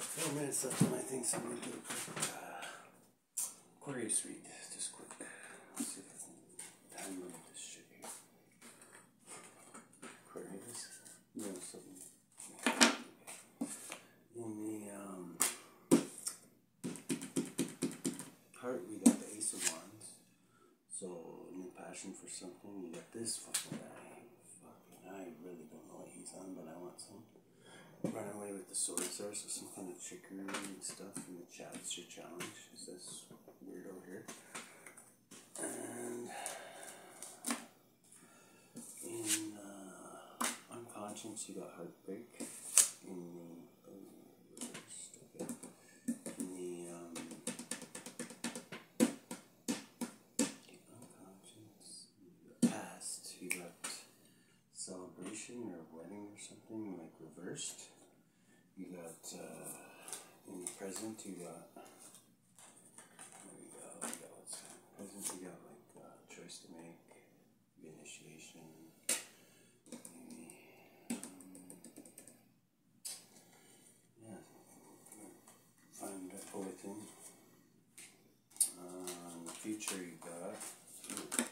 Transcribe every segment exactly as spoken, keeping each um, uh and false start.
Four minutes left on my thing, so I'm going to do a quick uh, Aquarius read. Just quick. Let's see if I can time limit this shit here. Aquarius. You know something. In the um, heart, we got the Ace of Wands. So, new passion for something. You got this fucking guy. Fucking, I really don't know what he's on, but I want some. Run away with the sword source of some kind of trickery and stuff in the chat. It's your challenge. Is this weirdo here? And in uh, unconscious, you got heartbreak. In the oh, reversed, okay. In the um, unconscious, the past, you got celebration or wedding or something like reversed. You got uh, in the present, you got, there we go, we got what's present, you got like uh, choice to make, initiation, maybe, um, yeah, find a within. Uh, in the future, you got, ooh,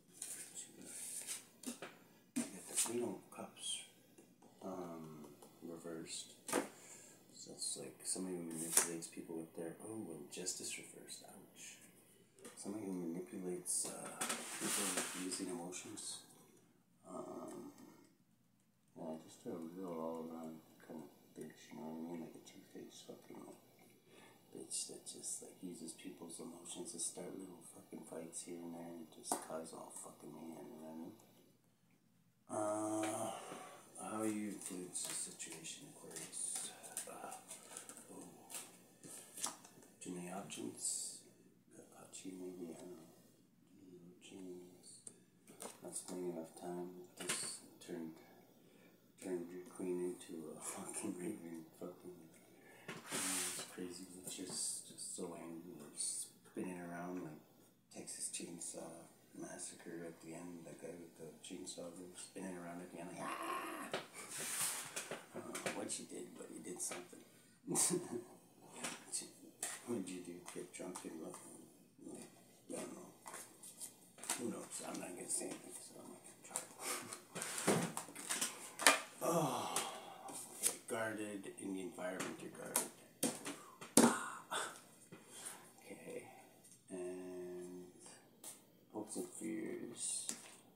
you get the Queen of Cups um, reversed. It's like somebody who manipulates people with their, oh, and justice reversed, ouch. Somebody who manipulates uh, people with using emotions. Um, yeah, just a real all-around kind of bitch, you know what I mean? Like a two-faced fucking like, bitch that just like uses people's emotions to start little fucking fights here and there and just cause all fucking mayhem, you know what I mean? Uh, how you influence the situation, Aquarius? Uh, Too many options. Apache, maybe, I don't know. Genes. Not spending enough time. This turned turned your queen into a fucking raven. Fucking uh, crazy witches. Just so angry. They're spinning around like Texas Chainsaw Massacre at the end. That guy with the chainsaw, they're spinning around at the end like, ah! I don't know what you did, but you did something. What did you do? Get drunk and look? I don't know. Who knows? I'm not gonna say anything, so I'm not gonna try. Oh, okay. Guarded in the environment. You're guarded. Okay, and hopes and fears.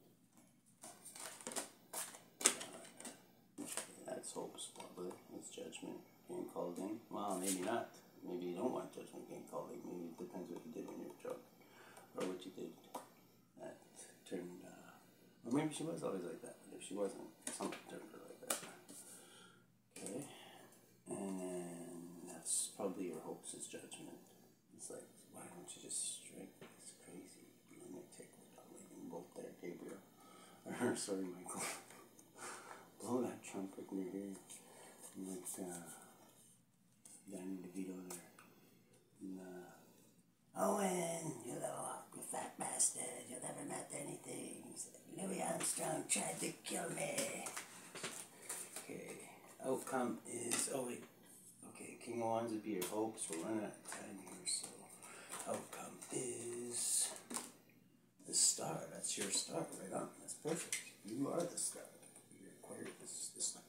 Uh, that's hopes, probably. That's judgment being called in. Well, maybe not. Maybe you don't want judgment getting called in. Maybe it depends what you did when you were drunk. Or what you did that turned, uh, or maybe she was always like that. But if she wasn't, something turned her like that. Okay. And then that's probably your hopes is judgment. It's like, why don't you just strike? It's crazy. Lunatic without lightning bolt there, Gabriel. Or, sorry, Michael. Blow that trumpet in your ear. And like, uh, Danny DeVito there. And, uh, Owen, you little you fat bastard, you'll never amount to anything. Louis Armstrong tried to kill me. Okay, outcome is, oh wait, okay, King of Wands would be your hopes. We're running out of time here, so outcome is the star. That's your star, right on. That's perfect. You are the star. You're Aquarius, the star.